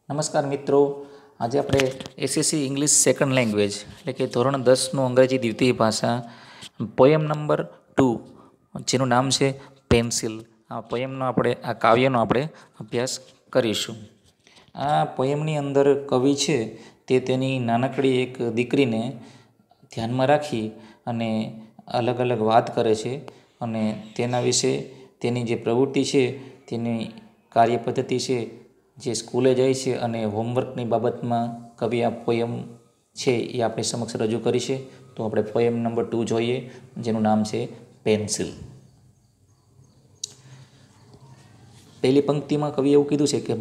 નમસ્કાર મિત્રો, આજે આપણે એસએસસી ઇંગ્લિશ સેકન્ડ લેંગ્વેજ એટલે કે ધોરણ 10નું અંગ્રેજી દ્વિતીય ભાષા પોયમ નંબર 2 જેનું નામ છે પેન્સિલ. આ પોયમનો આ કાવ્યનો આપણે અભ્યાસ કરીશું. આ પોયમની અંદર કવિ છે તે તેની નાનકડી એક દીકરીને ધ્યાનમાં રાખી અને અલગ અલગ વાત કરે છે અને તેના વિશે તેની જે પ્રવૃત્તિ છે, તેની કાર્ય પદ્ધતિ છે, જે સ્કૂલે જાય છે અને હોમવર્કની બાબતમાં કવિ આ પોયમ છે એ આપણી સમક્ષ રજૂ કરી છે. તો આપણે પોયમ નંબર 2 જોઈએ, જેનું નામ છે પેન્સિલ. પહેલી પંક્તિમાં કવિએ એવું કીધું છે કે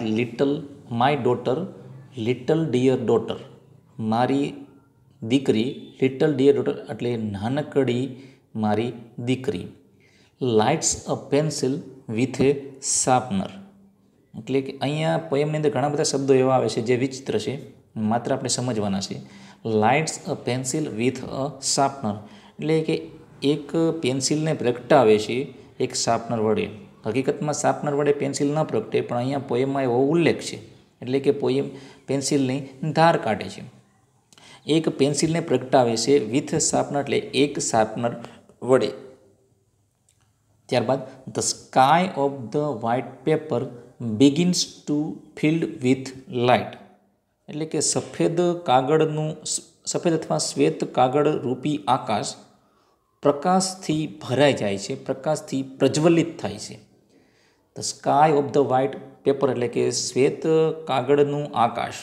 my daughter, little dear daughter. મારી દીકરી, લિટલ ડિયર ડોટર એટલે નાનકડી મારી દીકરી. Lights a pencil with a sharpener. એટલે કે અહીંયા પોયમની અંદર ઘણા બધા શબ્દો એવા આવે છે જે વિચિત્ર છે, માત્ર આપણે સમજવાના છે. Lights a pencil with a sharpener એટલે કે એક પેન્સિલને પ્રગટાવે છે એક શાર્પનર વડે. હકીકતમાં શાર્પનર વડે પેન્સિલ ન પ્રગટે, પણ અહીંયા પોયમમાં એવો ઉલ્લેખ છે, એટલે કે પોયમ પેન્સિલની ધાર કાઢે છે. એક પેન્સિલને પ્રગટાવે છે વિથ શાર્પનર એટલે એક શાર્પનર વડે. ત્યારબાદ the sky of the white paper begins to filled with light. એટલે કે સફેદ અથવા શ્વેત કાગળ રૂપી આકાશ પ્રકાશથી ભરાઈ જાય છે, પ્રકાશથી પ્રજ્વલિત થાય છે. The sky of the white paper એટલે કે શ્વેત કાગળનું આકાશ.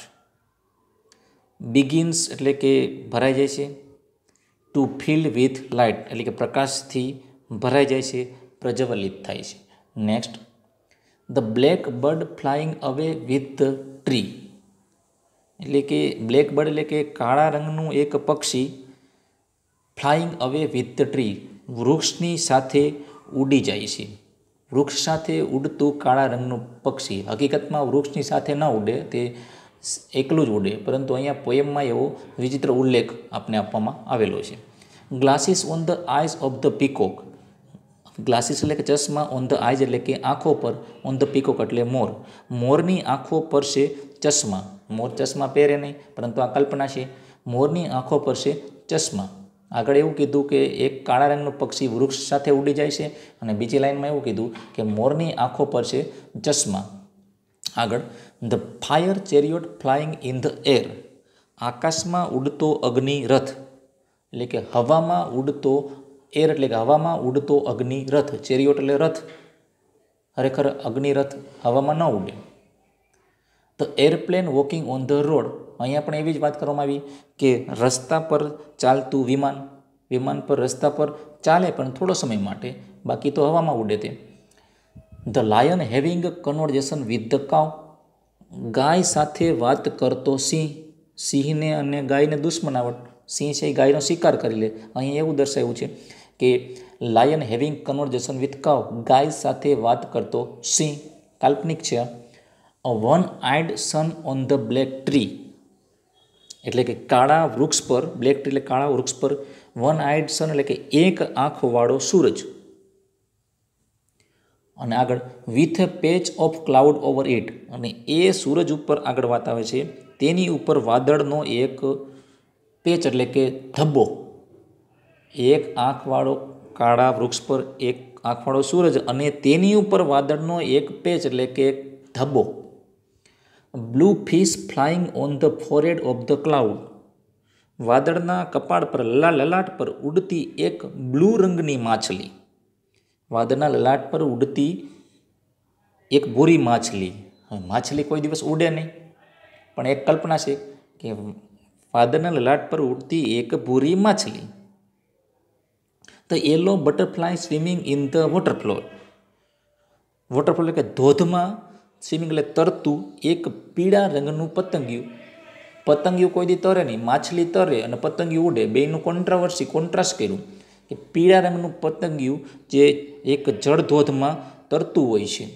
બિગિન્સ એટલે કે ભરાઈ જાય છે. ટુ ફિલ્ડ વિથ લાઇટ એટલે કે પ્રકાશથી ભરાઈ જાય છે, પ્રજ્વલિત થાય છે. Next, the black bird flying away with the tree. એટલે કે બ્લેક બર્ડ એટલે કે કાળા રંગનું એક પક્ષી flying away with the tree વૃક્ષની સાથે ઉડી જાય છે. વૃક્ષ સાથે ઉડતું કાળા રંગનું પક્ષી. હકીકતમાં વૃક્ષની સાથે ન ઉડે, તે એકલું જ ઉડે, પરંતુ અહીંયા પોયમમાં એવો વિચિત્ર ઉલ્લેખ આપને આપવામાં આવેલો છે. Glasses on the eyes of the peacock. Glasses એટલે કે ચશ્મા, ઓન ધ આઈઝ એટલે કે આંખો પર, ઓન ધ પીકોક એટલે મોર. મોરની આંખો પર છે ચશ્મા. મોર ચશ્મા પહેરે નહીં, પરંતુ આ કલ્પના છે. મોરની આંખો પર છે ચશ્મા. આગળ એવું કીધું કે એક કાળા રંગનું પક્ષી વૃક્ષ સાથે ઉડી જાય છે, અને બીજી લાઇનમાં એવું કીધું કે મોરની આંખો પર છે ચશ્મા. આગળ, the fire chariot flying in the air. આકાશમાં ઉડતો અગ્નિરથ એટલે કે હવામાં ઉડતો એર એટલે કે હવામાં ઉડતો અગ્નિરથ. ચેરિયોટ એટલે રથ, ખરેખર અગ્નિરથ હવામાં ન ઉડે. The airplane walking on the road. અહીંયા પણ એવી જ વાત કરવામાં આવી કે રસ્તા પર ચાલતું વિમાન. વિમાન પર રસ્તા પર ચાલે પણ થોડો સમય માટે, બાકી તો હવામાં ઉડે તે. The lion having conversation with the cow. ગાય સાથે વાત કરતો સિંહ. સિંહને અને ગાયને દુશ્મનાવટ. સિંહ છે એ ગાયનો શિકાર કરી લે. અહીં એવું દર્શાવ્યું છે કે lion having conversation with cow, ગાય સાથે વાત કરતો સિંહ. કાલ્પનિક છે. A one eyed sun on the black tree એટલે કે કાળા વૃક્ષ પર, બ્લેક ટ્રી એટલે કાળા વૃક્ષ પર વન આઈડ સન એટલે કે એક આંખવાળો સૂરજ. અને આગળ, with a patch of cloud over it. અને એ સૂરજ ઉપર આગળ વાત આવે છે, તેની ઉપર વાદળનો એક પેચ એટલે કે ધબ્બો. એક આંખવાળો કાળા વૃક્ષ પર એક આંખવાળો સૂરજ અને તેની ઉપર વાદળનો એક પેચ એટલે કે ધબ્બો. Blue fish flying on the forehead of the cloud. વાદળના કપાળ પર, લલાટ પર ઉડતી એક બ્લુ રંગની માછલી. વાદળના લલાટ પર ઉડતી એક ભૂરી માછલી. માછલી કોઈ દિવસ ઉડે નહીં, પણ એક કલ્પના છે કે વાદળના લલાટ પર ઉડતી એક ભૂરી માછલી. The yellow butterfly swimming in the water flow. Water flow એટલે કે ધોધમાં, સ્વિમિંગ એટલે તરતું એક પીળા રંગનું પતંગિયું. પતંગિયું કોઈ દી તરે નહીં, માછલી તરે અને પતંગિયું ઉડે. બેયનું કોન્ટ્રાસ્ટ કર્યું કે પીળા રંગનું પતંગિયું જે એક જળ ધોધમાં તરતું હોય છે.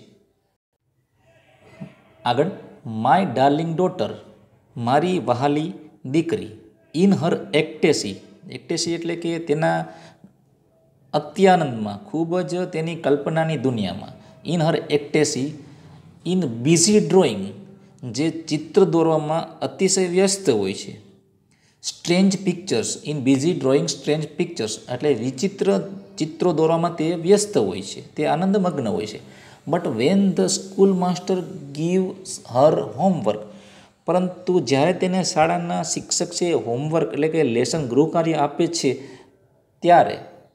આગળ, માય ડાર્લિંગ ડોટર, મારી વહાલી દીકરી. In her એક્ટેસી. એક્ટેસી એટલે કે તેના અત્યાનંદમાં, ખૂબ જ તેની કલ્પનાની દુનિયામાં. In her ecstasy, in busy drawing. જે ચિત્ર દોરવામાં અતિશય વ્યસ્ત હોય છે. Strange pictures in busy drawing strange pictures એટલે વિચિત્ર ચિત્રો દોરવામાં તે વ્યસ્ત હોય છે, તે આનંદમગ્ન હોય છે. But when the school master gives her homework, પરંતુ જ્યારે તેને શાળાના શિક્ષક છે હોમવર્ક એટલે કે લેસન ગૃહકાર્ય આપે છે ત્યારે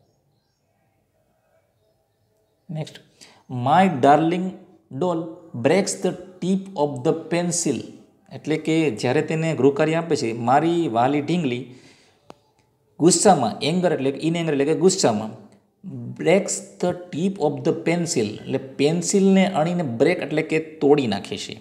next my darling doll breaks the tip of the pencil એટલે કે જ્યારે તેને ગૃહકાર્ય આપે છે મારી વાલી ઢીંગલી ગુસ્સામાં એંગર એટલે ઇન એંગર એટલે કે ગુસ્સામાં breaks the tip of the pencil એટલે પેન્સિલને અણીને બ્રેક એટલે કે તોડી નાખે છે.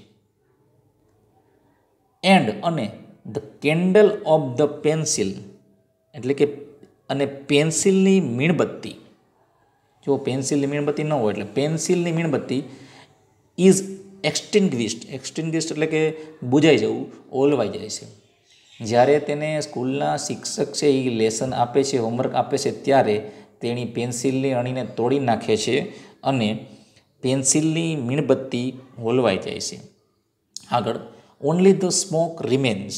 એન્ડ અને the candle of the pencil એટલે કે અને પેન્સિલની મીણબત્તી, જો પેન્સિલની મીણબત્તી ન હોય એટલે પેન્સિલની મીણબત્તી ઇઝ એક્સટિંગ્વિશ્ડ એટલે કે બુઝાઈ જવું, ઓલવાઈ જાય છે. જ્યારે તેને સ્કૂલના શિક્ષક છે એ લેસન આપે છે હોમવર્ક આપે છે ત્યારે તેની પેન્સિલની અણીને તોડી નાખે છે અને પેન્સિલની મીણબત્તી ઓલવાઈ જાય છે. આગળ only the smoke remains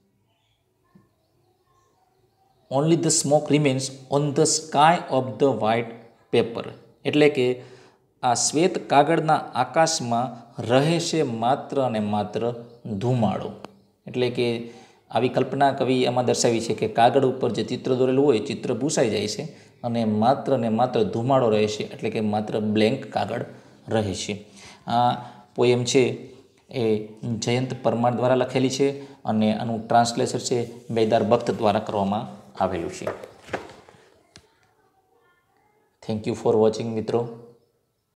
on the sky of the white paper એટલે કે આ શ્વેત કાગળના આકાશમાં રહે છે માત્ર અને માત્ર ધુમાડો. એટલે કે આવી કલ્પના કવિ એમાં દર્શાવી છે કે કાગળ ઉપર જે ચિત્ર દોરેલું હોય ચિત્ર ભૂસાઈ જાય છે અને માત્ર ધુમાડો રહે છે એટલે કે માત્ર બ્લેન્ક કાગળ રહે છે. આ પોએમ છે એ જયંત પરમાર દ્વારા લખેલી છે અને આનું ટ્રાન્સલેશન છે બેદાર બખ્ત દ્વારા કરવામાં આવેલું છે. થેન્ક યુ ફોર વોચિંગ મિત્રો.